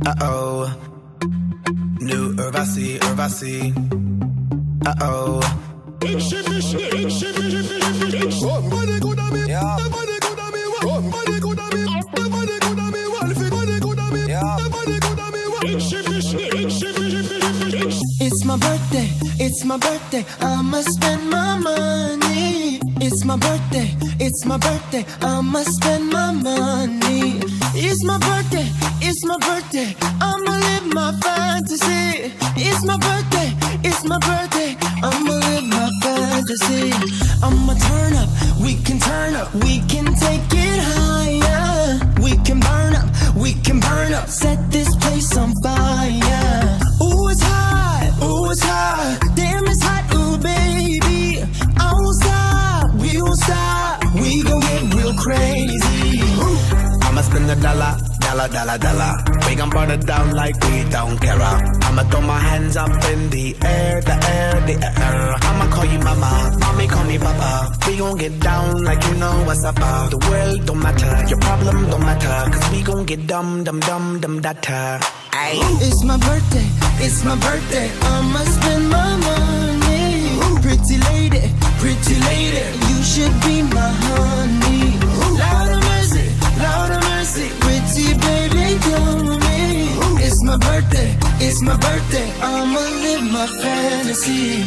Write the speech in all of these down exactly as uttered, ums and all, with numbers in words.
Uh-oh. New Urvasi, Urvasi. Uh-oh. It's my birthday, it's my birthday, I'ma spend my money. It's my birthday, it's my birthday, I'ma spend my money. It's my birthday, it's my birthday, I'ma live my fantasy. It's my birthday, it's my birthday, I'ma live my fantasy. I'ma turn up, we can turn up, we can take it higher. We can burn up, we can burn up, set this place on fire. Ooh, it's hot, ooh, it's hot, damn, it's hot, ooh, baby. I won't stop, we won't stop, we gon' get real crazy. I'ma spend a dollar, dollar, dollar, dollar. We gon' burn it down like we don't care. I'ma throw my hands up in the air, the air, the air. I'ma call you mama, mommy call me papa. We gon' get down like you know what's up. The world don't matter, your problem don't matter, cause we gon' get dumb, dumb, dumb, dumb, data. Ay. It's my birthday, it's my birthday, I'ma spend my money. Pretty lady, pretty lady, you should be my honey. Lord of mercy, Lord of mercy, pretty baby, come with me. It's my birthday, it's my birthday, I'ma live my fantasy.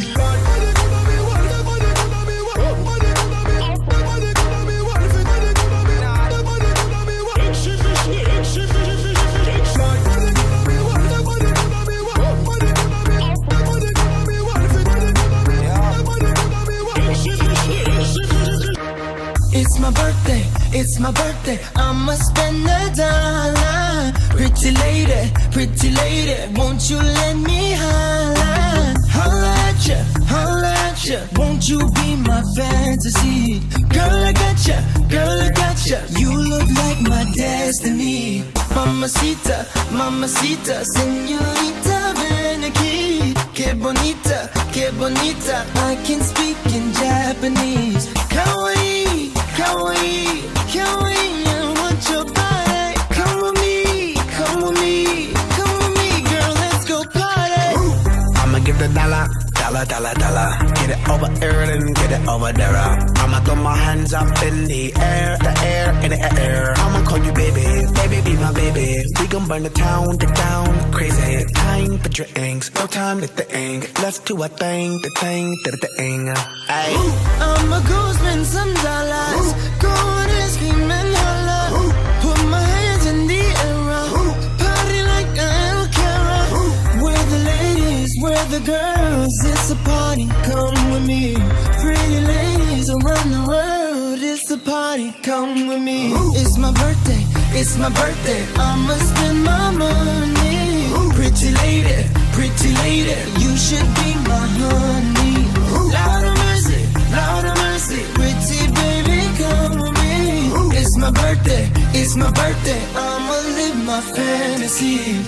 It's my birthday, it's my birthday, I'ma spend a dollar. Pretty lady, pretty lady, won't you let me holla? Holla at ya, holla at ya, won't you be my fantasy? Girl, I got ya, girl, I got ya, you look like my destiny. Mamacita, mamacita, señorita, ven aquí. Que bonita, que bonita, I can speak in Japanese. Kawaii, kawaii, kawaii, I want your body. Come with me, come with me, come with me, girl, let's go party. I'ma give the dollar, dollar, dollar, dollar. Get it over here and get it over there. I'ma throw my hands up in the air, the air, in the air. I'ma call you baby, baby, be my baby. We gon' burn the town, the town, crazy. Time for drinks, no time to think. Let's do a thing, the thing, the thing. Ay. I'ma go spend some dollars, go on and scream and holla. Put my hands in the air, party like I don't care. Where the ladies, where the girls, it's a party, come with me. Pretty ladies around the world, it's a party, come with me. It's my birthday, it's my birthday, I'ma spend my money. Pretty lady, pretty lady, you should be my honey. Lord of mercy, Lord of mercy, pretty baby, come with me. It's my birthday, it's my birthday, I'ma live my fantasy.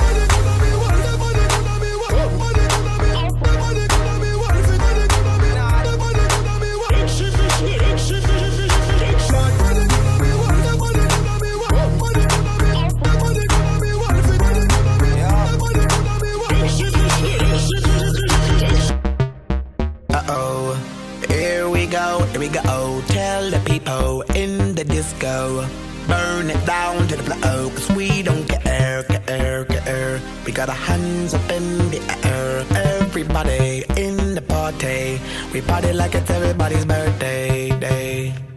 Uh-oh, here we go, here we go. Tell the people in the disco, burn it down to the floor, cause we don't care, care, care. We got our hands up in the air, everybody in the party. We party like it's everybody's birthday day.